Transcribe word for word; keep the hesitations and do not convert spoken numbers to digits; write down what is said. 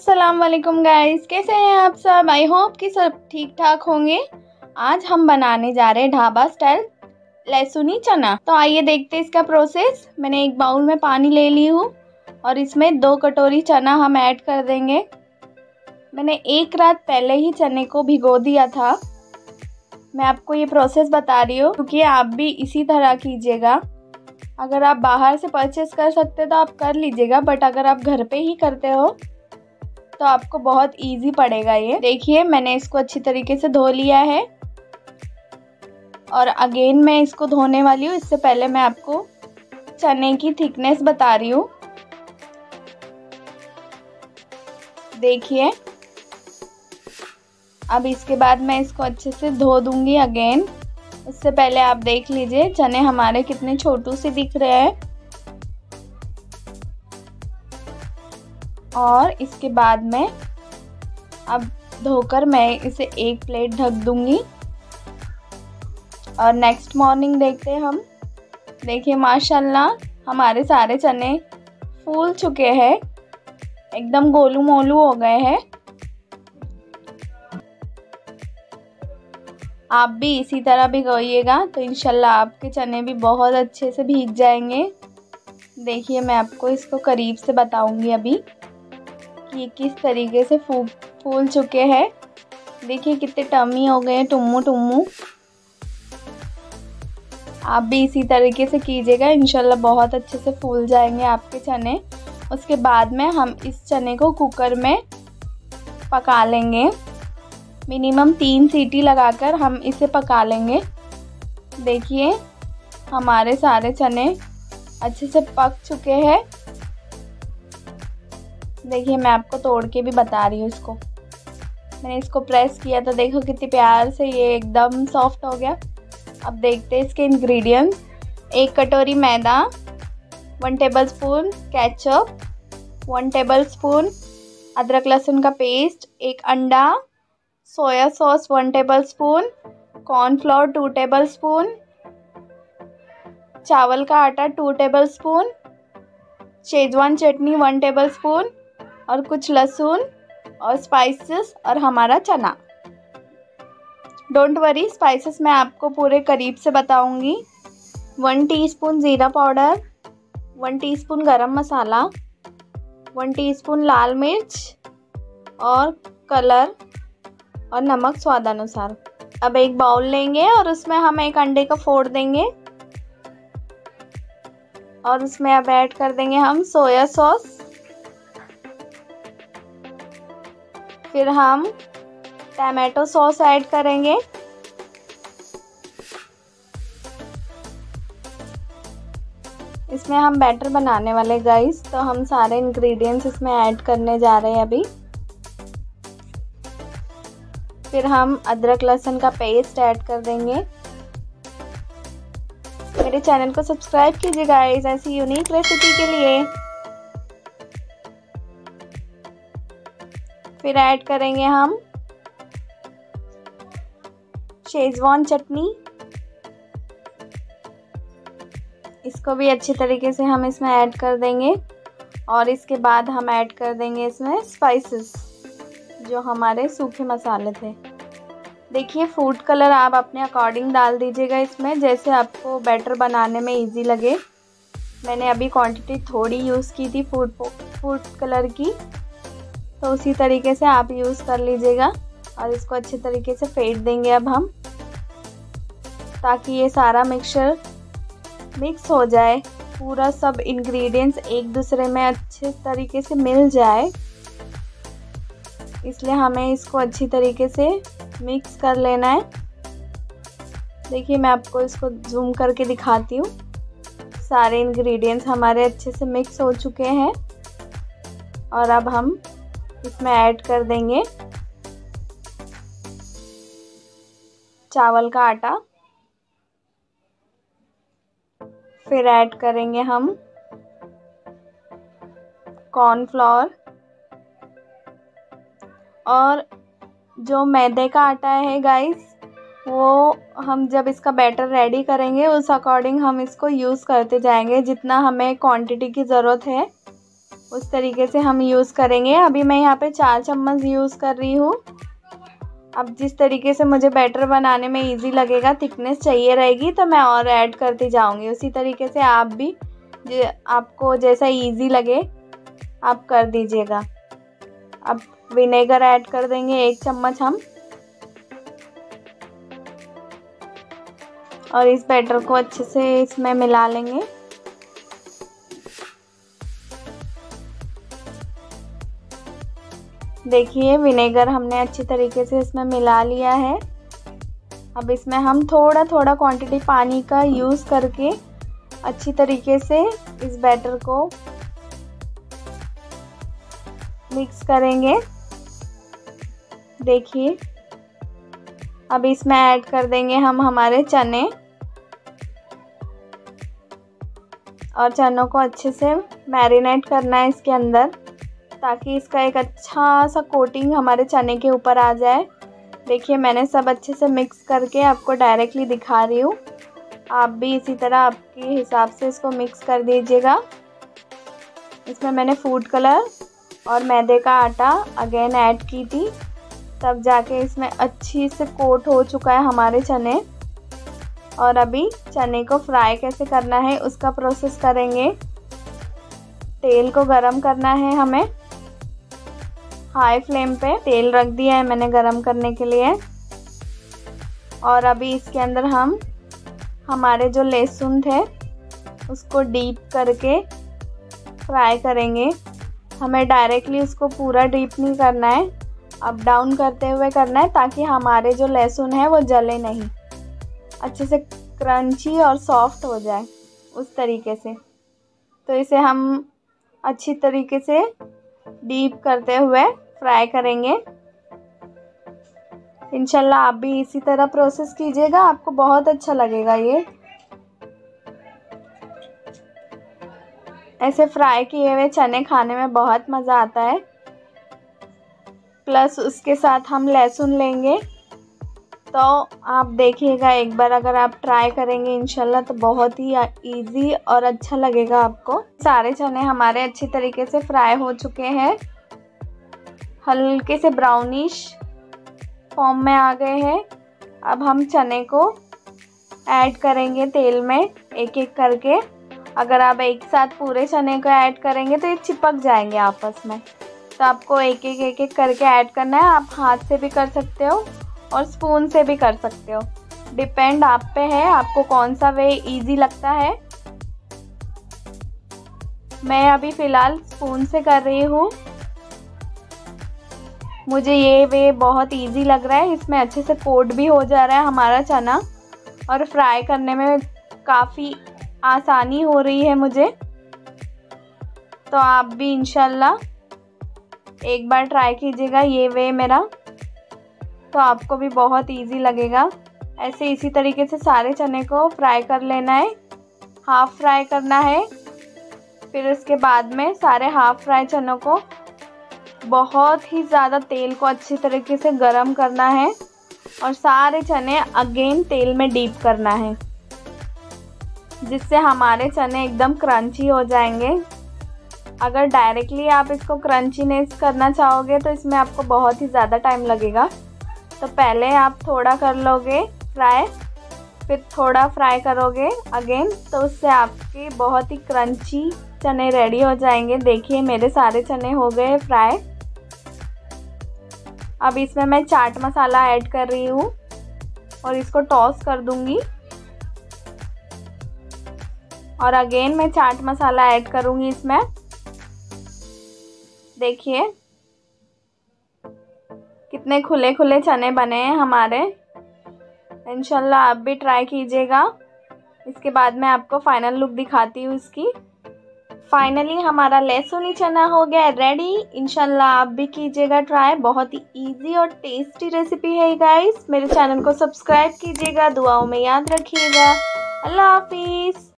अस्सलाम वालेकुम गाइस, कैसे हैं आप सब। आई होप कि सब ठीक ठाक होंगे। आज हम बनाने जा रहे हैं ढाबा स्टाइल लहसुनी चना। तो आइए देखते हैं इसका प्रोसेस। मैंने एक बाउल में पानी ले ली हूँ और इसमें दो कटोरी चना हम ऐड कर देंगे। मैंने एक रात पहले ही चने को भिगो दिया था। मैं आपको ये प्रोसेस बता रही हूँ क्योंकि आप भी इसी तरह कीजिएगा। अगर आप बाहर से परचेस कर सकते तो आप कर लीजिएगा, बट अगर आप घर पे ही करते हो तो आपको बहुत इजी पड़ेगा। ये देखिए, मैंने इसको अच्छी तरीके से धो लिया है और अगेन मैं इसको धोने वाली हूँ। इससे पहले मैं आपको चने की थिकनेस बता रही हूँ। देखिए, अब इसके बाद मैं इसको अच्छे से धो दूंगी अगेन। उससे पहले आप देख लीजिए चने हमारे कितने छोटू से दिख रहे हैं। और इसके बाद में अब धोकर मैं इसे एक प्लेट ढक दूंगी और नेक्स्ट मॉर्निंग देखते हैं हम। देखिए माशाल्लाह हमारे सारे चने फूल चुके हैं, एकदम गोलू मोलू हो गए हैं। आप भी इसी तरह भिगोइएगा तो इंशाल्लाह आपके चने भी बहुत अच्छे से भीग जाएंगे। देखिए, मैं आपको इसको करीब से बताऊंगी अभी कि किस तरीके से फूल फूल चुके हैं। देखिए कितने टमी हो गए हैं, टुम्मू टुम्मू। आप भी इसी तरीके से कीजिएगा, इंशाल्लाह बहुत अच्छे से फूल जाएंगे आपके चने। उसके बाद में हम इस चने को कुकर में पका लेंगे। मिनिमम तीन सीटी लगाकर हम इसे पका लेंगे। देखिए हमारे सारे चने अच्छे से पक चुके हैं। देखिए, मैं आपको तोड़ के भी बता रही हूँ। इसको मैंने इसको प्रेस किया तो देखो कितनी प्यार से ये एकदम सॉफ्ट हो गया। अब देखते हैं इसके इंग्रेडिएंट्स। एक कटोरी मैदा, one tablespoon ketchup, one tablespoon अदरक लहसुन का पेस्ट, एक अंडा, soya sauce one tablespoon, cornflour two tablespoon, चावल का आटा टू टेबलस्पून, शेजवान चटनी वन टेबलस्पून और कुछ लहसुन और स्पाइसेस और हमारा चना। डोंट वरी, स्पाइसेस मैं आपको पूरे करीब से बताऊंगी। वन टीस्पून ज़ीरा पाउडर, वन टीस्पून गरम मसाला, वन टीस्पून लाल मिर्च और कलर और नमक स्वादानुसार। अब एक बाउल लेंगे और उसमें हम एक अंडे का फोड़ देंगे और उसमें अब ऐड कर देंगे हम सोया सॉस। फिर हम टमाटो सॉस ऐड करेंगे। इसमें हम बैटर बनाने वाले गाइस, तो हम सारे इंग्रेडिएंट्स इसमें ऐड करने जा रहे हैं अभी। फिर हम अदरक लहसुन का पेस्ट ऐड कर देंगे। मेरे चैनल को सब्सक्राइब कीजिए गाइस ऐसी यूनिक रेसिपी के लिए। फिर ऐड करेंगे हम शेजवान चटनी। इसको भी अच्छी तरीके से हम इसमें ऐड कर देंगे और इसके बाद हम ऐड कर देंगे इसमें स्पाइसेस, जो हमारे सूखे मसाले थे। देखिए, फूड कलर आप अपने अकॉर्डिंग डाल दीजिएगा इसमें, जैसे आपको बैटर बनाने में इजी लगे। मैंने अभी क्वांटिटी थोड़ी यूज़ की थी फूड फूड कलर की, तो उसी तरीके से आप यूज़ कर लीजिएगा। और इसको अच्छे तरीके से फेंट देंगे अब हम, ताकि ये सारा मिक्सचर मिक्स हो जाए, पूरा सब इंग्रेडिएंट्स एक दूसरे में अच्छे तरीके से मिल जाए। इसलिए हमें इसको अच्छी तरीके से मिक्स कर लेना है। देखिए, मैं आपको इसको जूम करके दिखाती हूँ। सारे इंग्रेडिएंट्स हमारे अच्छे से मिक्स हो चुके हैं और अब हम इसमें ऐड कर देंगे चावल का आटा। फिर ऐड करेंगे हम कॉर्नफ्लोर और जो मैदे का आटा है गाइस, वो हम जब इसका बैटर रेडी करेंगे उस अकॉर्डिंग हम इसको यूज़ करते जाएंगे, जितना हमें क्वांटिटी की ज़रूरत है उस तरीके से हम यूज़ करेंगे। अभी मैं यहाँ पे चार चम्मच यूज़ कर रही हूँ। अब जिस तरीके से मुझे बैटर बनाने में इजी लगेगा, थिकनेस चाहिए रहेगी तो मैं और ऐड करती जाऊँगी। उसी तरीके से आप भी आपको जैसा इजी लगे आप कर दीजिएगा। अब विनेगर ऐड कर देंगे एक चम्मच हम, और इस बैटर को अच्छे से इसमें मिला लेंगे। देखिए विनेगर हमने अच्छी तरीके से इसमें मिला लिया है। अब इसमें हम थोड़ा थोड़ा क्वांटिटी पानी का यूज़ करके अच्छी तरीके से इस बैटर को मिक्स करेंगे। देखिए अब इसमें ऐड कर देंगे हम हमारे चने, और चनों को अच्छे से मैरिनेट करना है इसके अंदर, ताकि इसका एक अच्छा सा कोटिंग हमारे चने के ऊपर आ जाए। देखिए मैंने सब अच्छे से मिक्स करके आपको डायरेक्टली दिखा रही हूँ। आप भी इसी तरह आपके हिसाब से इसको मिक्स कर दीजिएगा। इसमें मैंने फूड कलर और मैदे का आटा अगेन ऐड की थी, तब जाके इसमें अच्छी से कोट हो चुका है हमारे चने। और अभी चने को फ्राई कैसे करना है उसका प्रोसेस करेंगे। तेल को गरम करना है हमें, हाई फ्लेम पे तेल रख दिया है मैंने गरम करने के लिए। और अभी इसके अंदर हम हमारे जो लहसुन थे उसको डीप करके फ्राई करेंगे। हमें डायरेक्टली उसको पूरा डीप नहीं करना है, अप डाउन करते हुए करना है, ताकि हमारे जो लहसुन है वो जले नहीं, अच्छे से क्रंची और सॉफ्ट हो जाए उस तरीके से। तो इसे हम अच्छी तरीके से डीप करते हुए फ्राई करेंगे। इंशाल्लाह आप भी इसी तरह प्रोसेस कीजिएगा, आपको बहुत अच्छा लगेगा। ये ऐसे फ्राई किए हुए चने खाने में बहुत मज़ा आता है। प्लस उसके साथ हम लहसुन लेंगे, तो आप देखिएगा एक बार, अगर आप ट्राई करेंगे इंशाल्लाह तो बहुत ही इजी और अच्छा लगेगा आपको। सारे चने हमारे अच्छी तरीके से फ्राई हो चुके हैं, हल्के से ब्राउनिश फॉर्म में आ गए हैं। अब हम चने को ऐड करेंगे तेल में एक एक करके। अगर आप एक साथ पूरे चने को ऐड करेंगे तो ये चिपक जाएंगे आपस में, तो आपको एक एक एक एक करके ऐड करना है। आप हाथ से भी कर सकते हो और स्पून से भी कर सकते हो, डिपेंड आप पे है आपको कौन सा वे इजी लगता है। मैं अभी फ़िलहाल स्पून से कर रही हूँ, मुझे ये वे बहुत इजी लग रहा है। इसमें अच्छे से कोट भी हो जा रहा है हमारा चना, और फ्राई करने में काफ़ी आसानी हो रही है मुझे। तो आप भी इंशाल्लाह एक बार ट्राई कीजिएगा ये वे मेरा, तो आपको भी बहुत इजी लगेगा। ऐसे इसी तरीके से सारे चने को फ्राई कर लेना है, हाफ़ फ्राई करना है। फिर उसके बाद में सारे हाफ़ फ्राई चनों को बहुत ही ज़्यादा तेल को अच्छी तरीके से गरम करना है, और सारे चने अगेन तेल में डीप करना है, जिससे हमारे चने एकदम क्रंची हो जाएंगे। अगर डायरेक्टली आप इसको क्रंचीनेस करना चाहोगे तो इसमें आपको बहुत ही ज़्यादा टाइम लगेगा। तो पहले आप थोड़ा कर लोगे फ्राई, फिर थोड़ा फ्राई करोगे अगेन, तो उससे आपके बहुत ही क्रंची चने रेडी हो जाएंगे। देखिए मेरे सारे चने हो गए फ्राई। अब इसमें मैं चाट मसाला ऐड कर रही हूँ और इसको टॉस कर दूंगी, और अगेन मैं चाट मसाला ऐड करूँगी इसमें। देखिए कितने खुले खुले चने बने हैं हमारे। इंशाल्लाह आप भी ट्राई कीजिएगा। इसके बाद मैं आपको फाइनल लुक दिखाती हूँ इसकी। फाइनली हमारा लहसुनी चना हो गया रेडी। इंशाल्लाह आप भी कीजिएगा ट्राई, बहुत ही इजी और टेस्टी रेसिपी है गाइस। मेरे चैनल को सब्सक्राइब कीजिएगा, दुआओं में याद रखिएगा। अल्लाह हाफिज़।